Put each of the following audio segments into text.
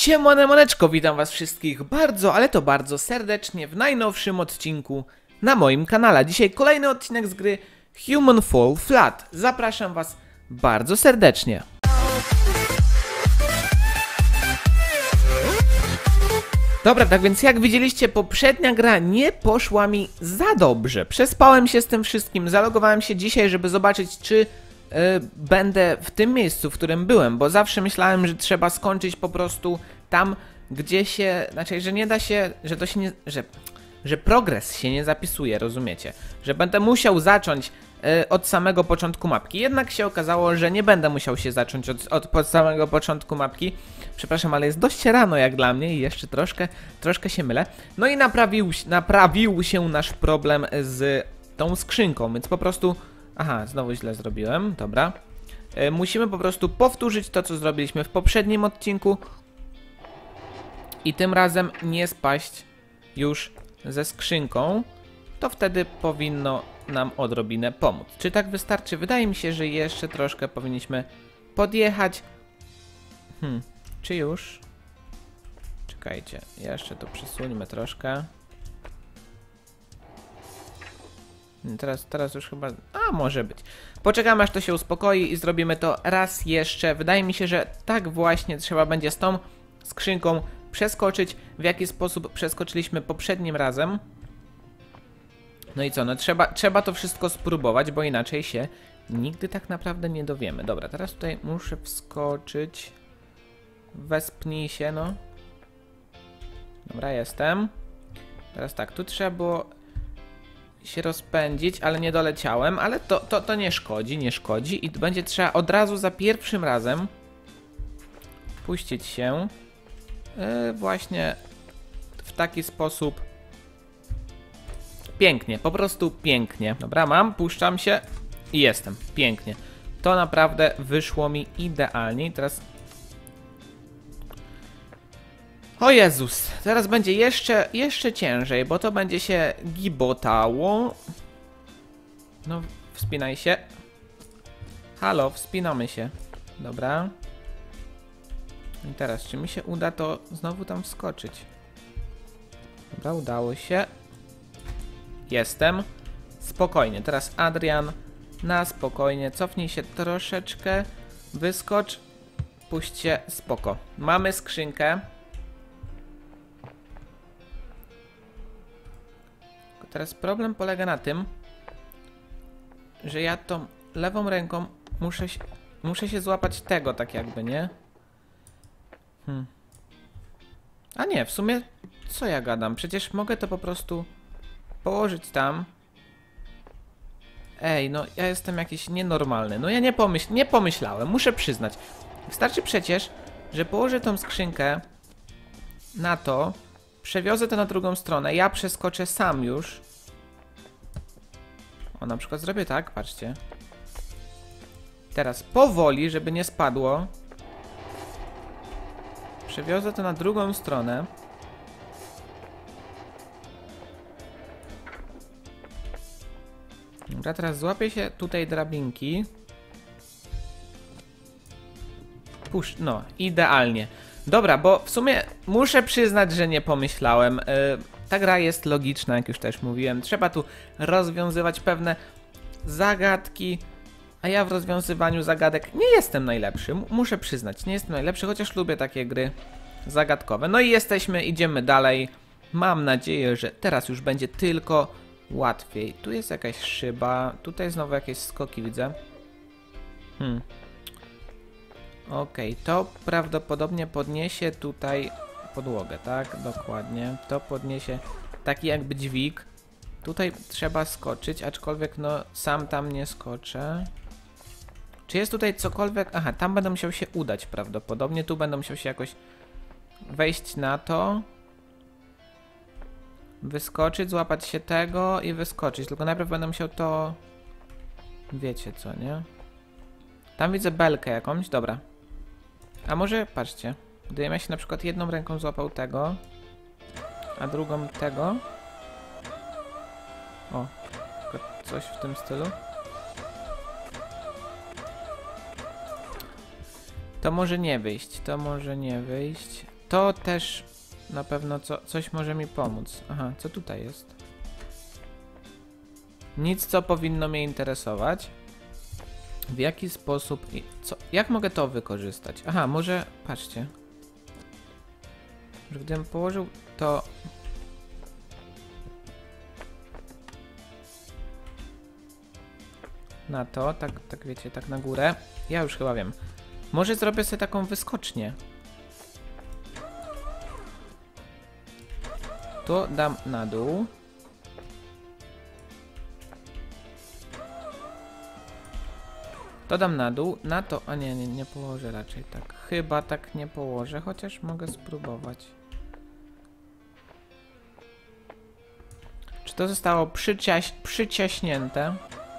Siemaneczko, witam was wszystkich bardzo, ale to bardzo serdecznie w najnowszym odcinku na moim kanale. Dzisiaj kolejny odcinek z gry Human Fall Flat. Zapraszam was bardzo serdecznie. Dobra, tak więc jak widzieliście, poprzednia gra nie poszła mi za dobrze. Przespałem się z tym wszystkim, zalogowałem się dzisiaj, żeby zobaczyć, czy będę w tym miejscu, w którym byłem, bo zawsze myślałem, że trzeba skończyć po prostu tam, gdzie się, znaczy, że nie da się, że to się nie, że progres się nie zapisuje, rozumiecie? Że będę musiał zacząć od samego początku mapki. Jednak się okazało, że nie będę musiał się zacząć od samego początku mapki. Przepraszam, ale jest dość rano jak dla mnie i jeszcze troszkę się mylę. No i naprawił się nasz problem z tą skrzynką, więc po prostu... Aha, znowu źle zrobiłem, dobra. Musimy po prostu powtórzyć to, co zrobiliśmy w poprzednim odcinku. I tym razem nie spaść już ze skrzynką. To wtedy powinno nam odrobinę pomóc. Czy tak wystarczy? Wydaje mi się, że jeszcze troszkę powinniśmy podjechać. Czy już? Czekajcie, jeszcze to przesuńmy troszkę. Teraz już chyba... A, może być. Poczekamy, aż to się uspokoi i zrobimy to raz jeszcze. Wydaje mi się, że tak właśnie trzeba będzie z tą skrzynką przeskoczyć. W jaki sposób przeskoczyliśmy poprzednim razem. No i co, no trzeba to wszystko spróbować, bo inaczej się nigdy tak naprawdę nie dowiemy. Dobra, teraz tutaj muszę wskoczyć. Wespnij się, no. Dobra, jestem. Teraz tak, tu trzeba było się rozpędzić, ale nie doleciałem, ale to nie szkodzi i będzie trzeba od razu za pierwszym razem puścić się właśnie w taki sposób. Pięknie, po prostu pięknie. Dobra, puszczam się i jestem. Pięknie. To naprawdę wyszło mi idealnie. Teraz... O Jezus, teraz będzie jeszcze ciężej, bo to będzie się gibotało. No, wspinaj się. Halo, wspinamy się. Dobra. I teraz, czy mi się uda to znowu tam wskoczyć? Dobra, udało się. Jestem. Spokojnie, teraz Adrian na spokojnie. Cofnij się troszeczkę. Wyskocz. Puść się, spoko. Mamy skrzynkę. Teraz problem polega na tym, że ja tą lewą ręką muszę się złapać tego, tak jakby, nie? A nie, w sumie co ja gadam? Przecież mogę to po prostu położyć tam. Ej, no ja jestem jakiś nienormalny. No ja nie pomyślałem, muszę przyznać. Wystarczy przecież, że położę tą skrzynkę na to, przewiozę to na drugą stronę, ja przeskoczę sam już. O, na przykład zrobię tak, patrzcie. Teraz powoli, żeby nie spadło. Przewiozę to na drugą stronę. Dobra, teraz złapię się tutaj drabinki. Puść, no, idealnie. Dobra, bo w sumie muszę przyznać, że nie pomyślałem. Ta gra jest logiczna, jak już też mówiłem. Trzeba tu rozwiązywać pewne zagadki. A ja w rozwiązywaniu zagadek nie jestem najlepszy. Muszę przyznać, nie jestem najlepszy, chociaż lubię takie gry zagadkowe. No i idziemy dalej. Mam nadzieję, że teraz już będzie tylko łatwiej. Tu jest jakaś szyba. Tutaj znowu jakieś skoki widzę. Okej, to prawdopodobnie podniesie tutaj podłogę, tak? Dokładnie. To podniesie taki jakby dźwig. Tutaj trzeba skoczyć, aczkolwiek no sam tam nie skoczę. Czy jest tutaj cokolwiek? Aha, tam będę musiał się udać prawdopodobnie. Tu będę musiał się jakoś wejść na to. Wyskoczyć, złapać się tego i wyskoczyć. Tylko najpierw będę musiał to... Wiecie co, nie? Tam widzę belkę jakąś, dobra. A może, patrzcie, gdybym ja się na przykład jedną ręką złapał tego, a drugą tego. O, coś w tym stylu. To może nie wyjść, To też na pewno coś może mi pomóc. Aha, co tutaj jest? Nic, co powinno mnie interesować. W jaki sposób... Jak mogę to wykorzystać? Aha, może... Patrzcie. Że gdybym położył to... Na to, tak wiecie, tak na górę. Ja już chyba wiem. Może zrobię sobie taką wyskocznię. To dam na dół. To dam na dół. Na to... A nie położę raczej tak. Chyba tak nie położę, chociaż mogę spróbować. Czy to zostało przyciaśnięte?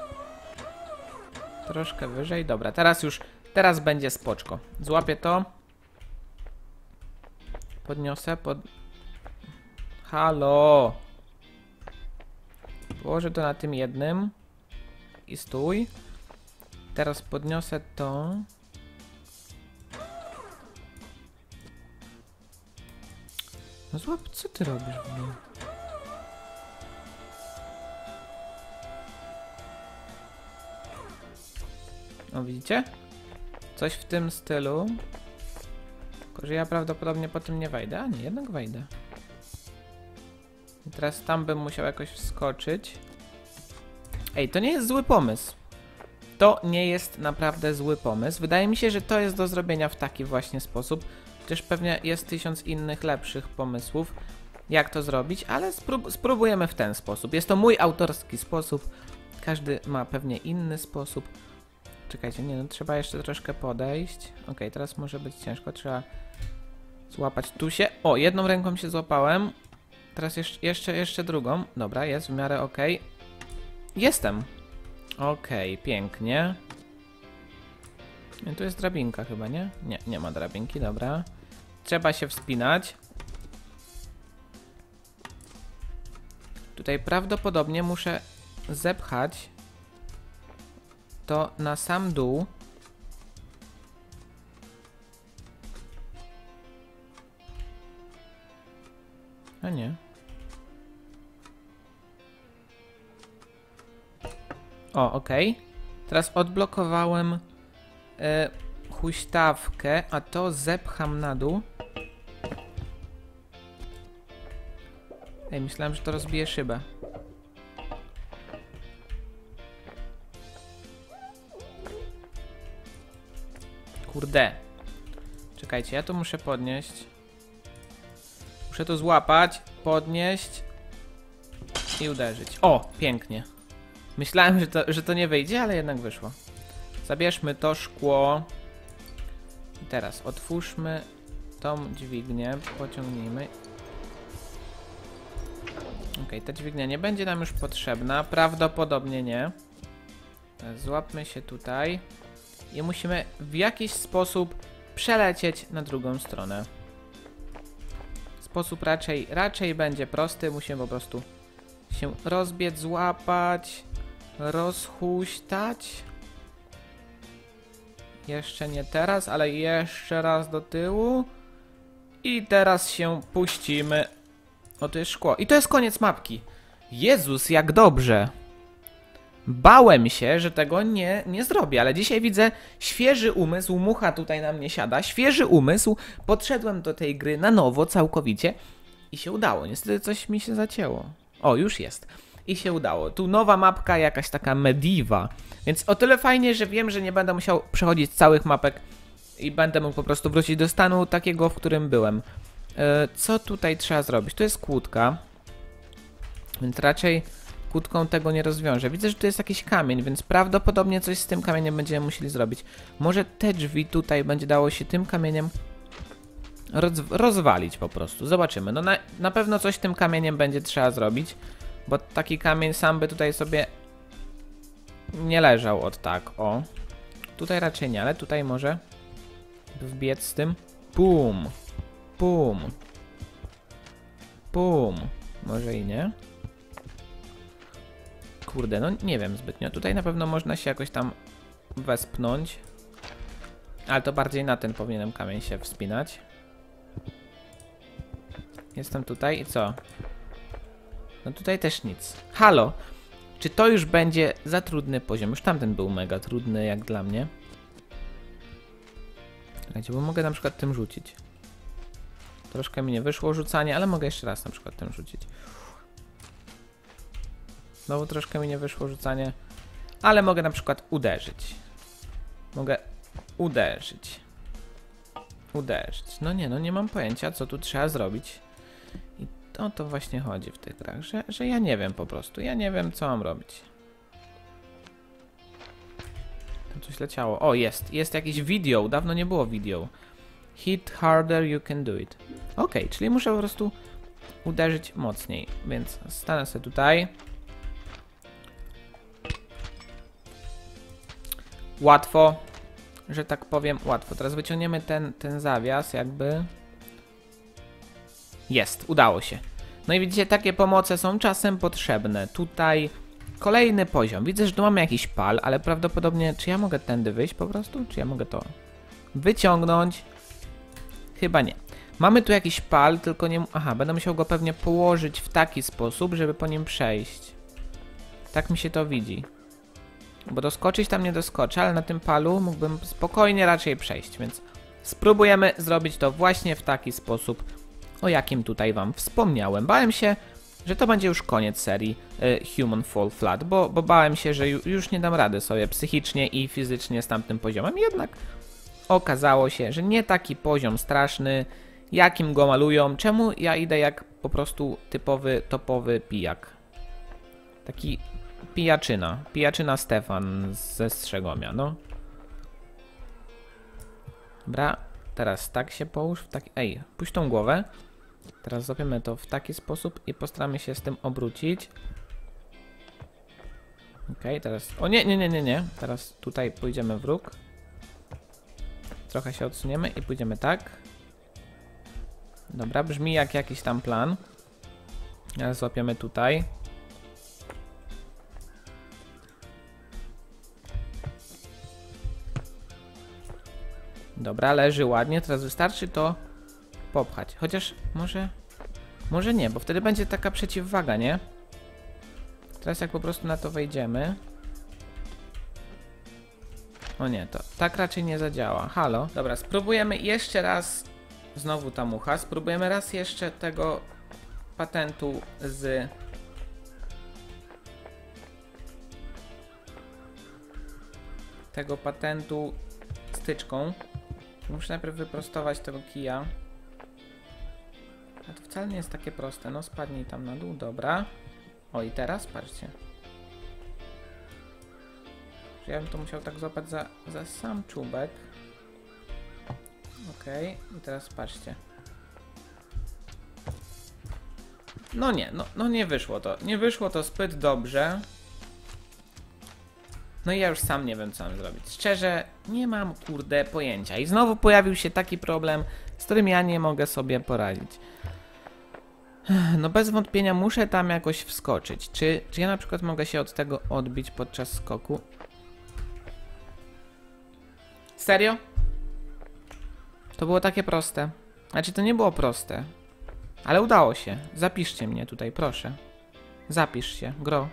Troszkę wyżej. Dobra, teraz będzie spoczko. Złapię to. Podniosę Halo! Położę to na tym jednym. I stój. Teraz podniosę to. No złap, co ty robisz w ogóle? O, widzicie? Coś w tym stylu. Tylko, że ja prawdopodobnie po tym nie wejdę. A nie, jednak wejdę. I teraz tam bym musiał jakoś wskoczyć. Ej, to nie jest zły pomysł. To nie jest naprawdę zły pomysł. Wydaje mi się, że to jest do zrobienia w taki właśnie sposób. Chociaż pewnie jest 1000 innych lepszych pomysłów, jak to zrobić, ale spróbujemy w ten sposób. Jest to mój autorski sposób. Każdy ma pewnie inny sposób. Czekajcie, nie, no trzeba jeszcze troszkę podejść. Ok, teraz może być ciężko, trzeba złapać tu się. O, jedną ręką się złapałem. Teraz jeszcze drugą. Dobra, jest w miarę ok. Jestem. Ok, pięknie. Tu jest drabinka chyba, nie? Nie ma drabinki, dobra. Trzeba się wspinać. Tutaj prawdopodobnie muszę zepchać to na sam dół. A nie. O, okej. Teraz odblokowałem huśtawkę, a to zepcham na dół. Ej, myślałem, że to rozbije szybę. Kurde. Czekajcie, ja to muszę podnieść. Muszę to złapać, podnieść i uderzyć. O, pięknie. Myślałem, że to nie wyjdzie, ale jednak wyszło. Zabierzmy to szkło. I teraz otwórzmy tą dźwignię, pociągnijmy. Ok, ta dźwignia nie będzie nam już potrzebna, prawdopodobnie nie. Teraz złapmy się tutaj i musimy w jakiś sposób przelecieć na drugą stronę. Sposób raczej będzie prosty, musimy po prostu się rozbiec, złapać, rozhuśtać. Jeszcze nie teraz, ale jeszcze raz do tyłu. I teraz się puścimy. O, to jest szkło. I to jest koniec mapki. Jezus, jak dobrze. Bałem się, że tego nie zrobię, ale dzisiaj widzę świeży umysł. Mucha tutaj na mnie siada. Świeży umysł. Podszedłem do tej gry na nowo, całkowicie. I się udało. Niestety coś mi się zacięło. O, już jest. I się udało. Tu nowa mapka, jakaś taka Mediva. Więc o tyle fajnie, że wiem, że nie będę musiał przechodzić całych mapek i będę mógł po prostu wrócić do stanu takiego, w którym byłem. Co tutaj trzeba zrobić? Tu jest kłódka. Więc raczej kłódką tego nie rozwiążę. Widzę, że tu jest jakiś kamień, więc prawdopodobnie coś z tym kamieniem będziemy musieli zrobić. Może te drzwi tutaj będzie dało się tym kamieniem rozwalić po prostu. Zobaczymy. No na pewno coś tym kamieniem będzie trzeba zrobić. Bo taki kamień sam by tutaj sobie nie leżał od tak, o. Tutaj raczej nie, ale tutaj może wbiec z tym. Pum. Pum. Pum. Może i nie. Kurde, no nie wiem zbytnio. Tutaj na pewno można się jakoś tam wespnąć. Ale to bardziej na ten powinienem kamień się wspinać. Jestem tutaj i co? No tutaj też nic. Halo! Czy to już będzie za trudny poziom? Już tamten był mega trudny jak dla mnie. Słuchajcie, bo mogę na przykład tym rzucić. Troszkę mi nie wyszło rzucanie, ale mogę jeszcze raz na przykład tym rzucić. Znowu troszkę mi nie wyszło rzucanie, ale mogę na przykład uderzyć. Mogę uderzyć. Uderzyć. No nie mam pojęcia, co tu trzeba zrobić. I o to właśnie chodzi w tych grach, że ja nie wiem po prostu. Ja nie wiem, co mam robić. Tam coś leciało. O, jest jakiś video. Dawno nie było video. Hit harder, you can do it. Ok, czyli muszę po prostu uderzyć mocniej. Więc stanę sobie tutaj. Łatwo, że tak powiem, łatwo. Teraz wyciągniemy ten zawias jakby. Jest, udało się. No i widzicie, takie pomoce są czasem potrzebne. Tutaj kolejny poziom. Widzę, że tu mamy jakiś pal, ale prawdopodobnie, czy ja mogę tędy wyjść po prostu? Czy ja mogę to wyciągnąć? Chyba nie. Mamy tu jakiś pal, tylko nie... Aha, będę musiał go pewnie położyć w taki sposób, żeby po nim przejść. Tak mi się to widzi. Bo doskoczyć tam nie doskoczę, ale na tym palu mógłbym spokojnie raczej przejść, więc spróbujemy zrobić to właśnie w taki sposób, o jakim tutaj wam wspomniałem. Bałem się, że to będzie już koniec serii Human Fall Flat, bo bałem się, że już nie dam rady sobie psychicznie i fizycznie z tamtym poziomem. Jednak okazało się, że nie taki poziom straszny, jakim go malują. Czemu ja idę jak po prostu typowy, topowy pijak? Taki pijaczyna Stefan ze Strzegomia, no. Dobra, teraz tak się połóż, w taki... Ej, puść tą głowę. Teraz zrobimy to w taki sposób i postaramy się z tym obrócić. Okej, teraz... O nie. Teraz tutaj pójdziemy w róg. Trochę się odsuniemy i pójdziemy tak. Dobra, brzmi jak jakiś tam plan. Teraz złapiemy tutaj. Dobra, leży ładnie, teraz wystarczy to popchać. Chociaż może nie, bo wtedy będzie taka przeciwwaga, nie? Teraz jak po prostu na to wejdziemy. O nie, to tak raczej nie zadziała. Halo? Dobra, spróbujemy jeszcze raz. Znowu ta mucha. Spróbujemy raz jeszcze tego patentu z... Tego patentu styczką. Muszę najpierw wyprostować tego kija. A to wcale nie jest takie proste. No spadnij tam na dół, dobra. O i teraz, patrzcie. Ja bym to musiał tak złapać za sam czubek. Okej, i teraz patrzcie. No nie, no nie wyszło to. Nie wyszło to zbyt dobrze. No i ja już sam nie wiem, co mam zrobić. Szczerze, nie mam kurde pojęcia. I znowu pojawił się taki problem, z którym ja nie mogę sobie poradzić. No bez wątpienia muszę tam jakoś wskoczyć. Czy ja na przykład mogę się od tego odbić podczas skoku? Serio? To było takie proste. Znaczy to nie było proste. Ale udało się. Zapiszcie mnie tutaj, proszę. Zapisz się, Gro.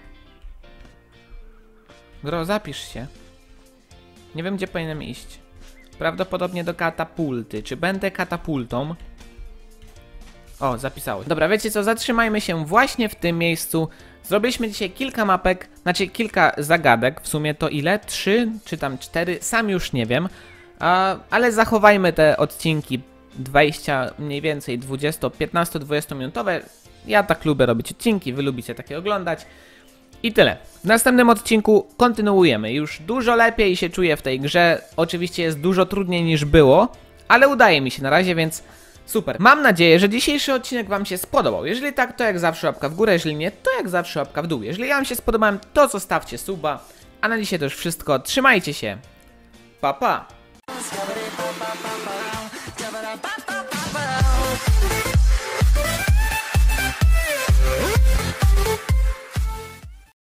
Gro, zapisz się. Nie wiem, gdzie powinienem iść. Prawdopodobnie do katapulty. Czy będę katapultą? O, zapisało się. Dobra, wiecie co? Zatrzymajmy się właśnie w tym miejscu. Zrobiliśmy dzisiaj kilka mapek, znaczy kilka zagadek. W sumie to ile? 3 czy tam 4? Sam już nie wiem. Ale zachowajmy te odcinki 20, mniej więcej 15-20 minutowe. Ja tak lubię robić odcinki, wy lubicie takie oglądać. I tyle. W następnym odcinku kontynuujemy. Już dużo lepiej się czuję w tej grze. Oczywiście jest dużo trudniej niż było, ale udaje mi się na razie, więc super. Mam nadzieję, że dzisiejszy odcinek wam się spodobał. Jeżeli tak, to jak zawsze łapka w górę, jeżeli nie, to jak zawsze łapka w dół. Jeżeli ja wam się spodobałem, to zostawcie suba. A na dzisiaj to już wszystko. Trzymajcie się. Pa, pa.